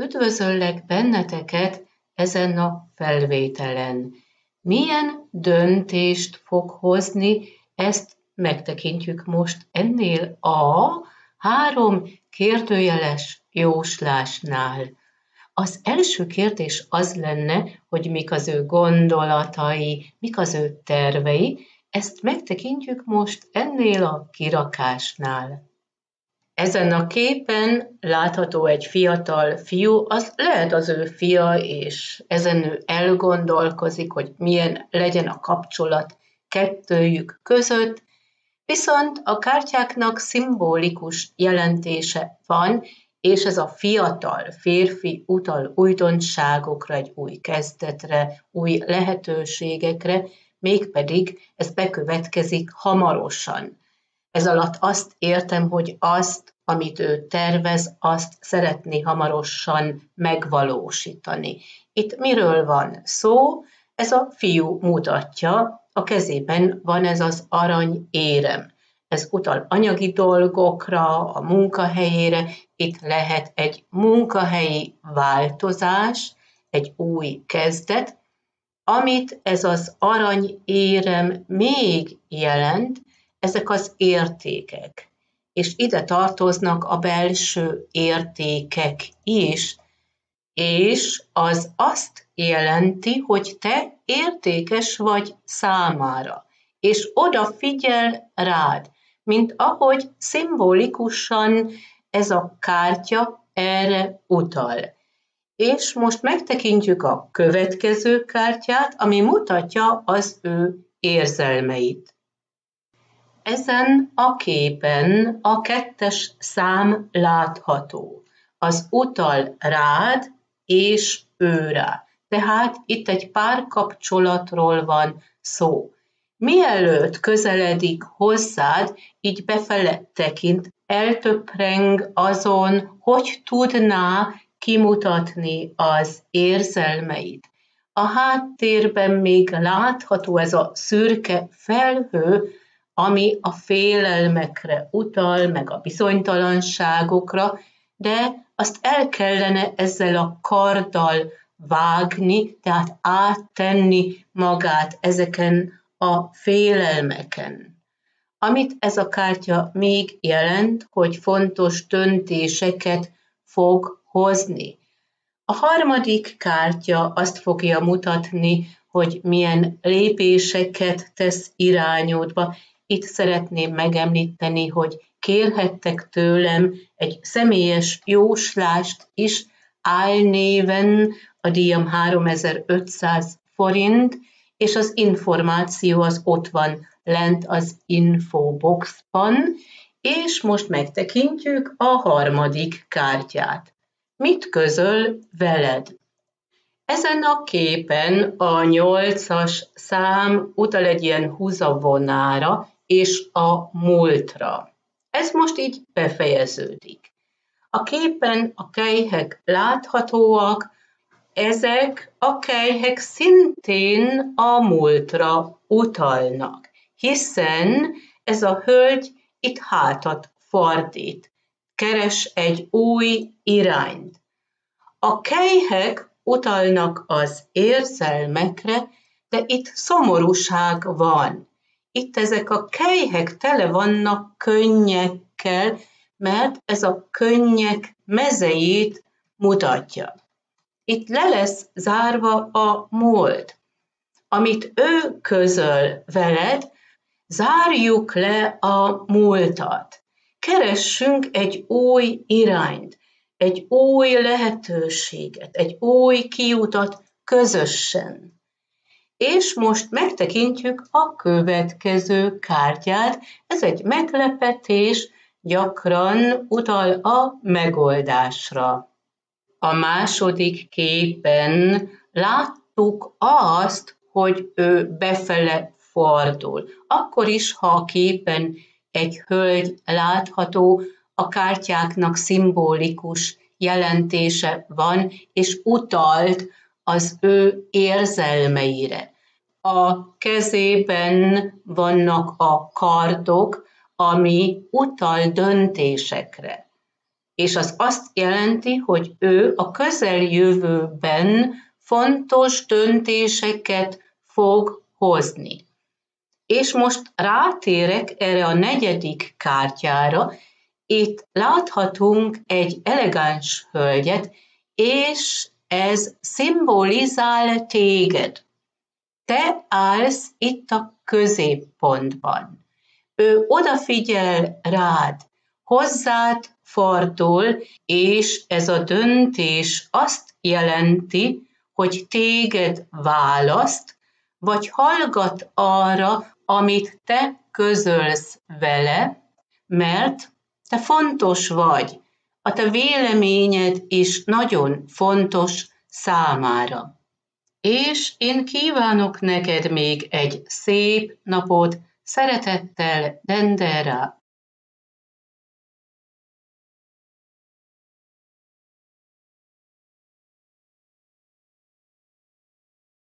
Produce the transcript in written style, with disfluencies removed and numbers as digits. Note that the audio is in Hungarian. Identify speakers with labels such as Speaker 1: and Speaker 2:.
Speaker 1: Üdvözöllek benneteket ezen a felvételen. Milyen döntést fog hozni, ezt megtekintjük most ennél a 3 kérdőjeles jóslásnál. Az első kérdés az lenne, hogy mik az ő gondolatai, mik az ő tervei, ezt megtekintjük most ennél a kirakásnál. Ezen a képen látható egy fiatal fiú, az lehet az ő fia, és ezen ő elgondolkozik, hogy milyen legyen a kapcsolat kettőjük között, viszont a kártyáknak szimbolikus jelentése van, és ez a fiatal férfi utal újdonságokra, egy új kezdetre, új lehetőségekre, mégpedig ez bekövetkezik hamarosan. Ez alatt azt értem, hogy azt, amit ő tervez, azt szeretné hamarosan megvalósítani. Itt miről van szó? Ez a fiú mutatja, a kezében van ez az arany érem. Ez utal anyagi dolgokra, a munkahelyére, itt lehet egy munkahelyi változás, egy új kezdet, amit ez az arany érem még jelent, ezek az értékek, és ide tartoznak a belső értékek is, és az azt jelenti, hogy te értékes vagy számára, és odafigyel rád, mint ahogy szimbolikusan ez a kártya erre utal. És most megtekintjük a következő kártyát, ami mutatja az ő érzelmeit. Ezen a képen a 2. szám látható. Az utal rád és őrá. Tehát itt egy párkapcsolatról van szó. Mielőtt közeledik hozzád, így befele tekint, eltöpreng azon, hogy tudná kimutatni az érzelmeit. A háttérben még látható ez a szürke felhő, ami a félelmekre utal, meg a bizonytalanságokra, de azt el kellene ezzel a karddal vágni, tehát áttenni magát ezeken a félelmeken. Amit ez a kártya még jelent, hogy fontos döntéseket fog hozni. A 3. kártya azt fogja mutatni, hogy milyen lépéseket tesz irányodba. Itt szeretném megemlíteni, hogy kérhettek tőlem egy személyes jóslást is, álnéven a díjam 3500 forint, és az információ az ott van lent az infoboxban, és most megtekintjük a 3. kártyát. Mit közöl veled? Ezen a képen a 8. szám utal egy ilyen húzavonára és a múltra. Ez most így befejeződik. A képen a kelyhek láthatóak, ezek a kelyhek szintén a múltra utalnak, hiszen ez a hölgy itt hátat fordít, keres egy új irányt. A kelyhek utalnak az érzelmekre, de itt szomorúság van. Itt ezek a kelyhek tele vannak könnyekkel, mert ez a könnyek mezejét mutatja. Itt le lesz zárva a múlt. Amit ő közöl veled, zárjuk le a múltat. Keressünk egy új irányt, egy új lehetőséget, egy új kiutat közösen. És most megtekintjük a következő kártyát. Ez egy meglepetés, gyakran utal a megoldásra. A 2. képen láttuk azt, hogy ő befele fordul. Akkor is, ha a képen egy hölgy látható, a kártyáknak szimbolikus jelentése van, és utalt az ő érzelmeire. A kezében vannak a kardok, ami utal döntésekre. és az azt jelenti, hogy ő a közeljövőben fontos döntéseket fog hozni. És most rátérek erre a 4. kártyára. Itt láthatunk egy elegáns hölgyet, és ez szimbolizál téged. Te állsz itt a középpontban. Ő odafigyel rád, hozzád fordul, és ez a döntés azt jelenti, hogy téged választ, vagy hallgat arra, amit te közölsz vele, mert te fontos vagy. A te véleményed is nagyon fontos számára. És én kívánok neked még egy szép napot, szeretettel, Dendera